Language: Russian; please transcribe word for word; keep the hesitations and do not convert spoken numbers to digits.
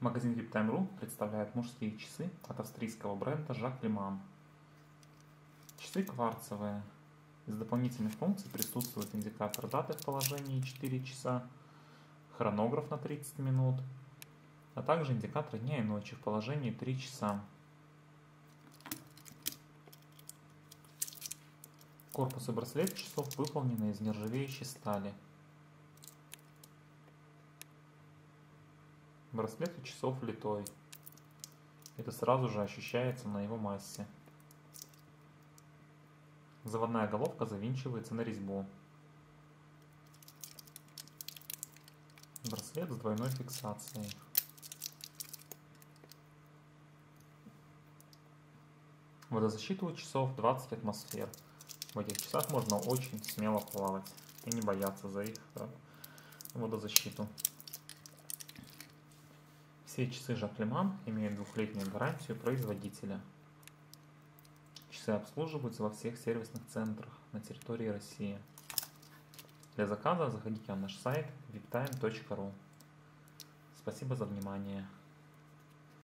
Магазин виптайм точка ру представляет мужские часы от австрийского бренда Жак Леман. Часы кварцевые. Из дополнительных функций присутствует индикатор даты в положении четыре часа, хронограф на тридцать минут, а также индикатор дня и ночи в положении три часа. Корпус и браслет часов выполнены из нержавеющей стали. Браслет у часов литой. Это сразу же ощущается на его массе. Заводная головка завинчивается на резьбу. Браслет с двойной фиксацией. Водозащита у часов двадцать атмосфер. В этих часах можно очень смело плавать и не бояться за их водозащиту. Все часы Жак Леман имеют двухлетнюю гарантию производителя. Часы обслуживаются во всех сервисных центрах на территории России. Для заказа заходите на наш сайт виптайм точка ру. Спасибо за внимание.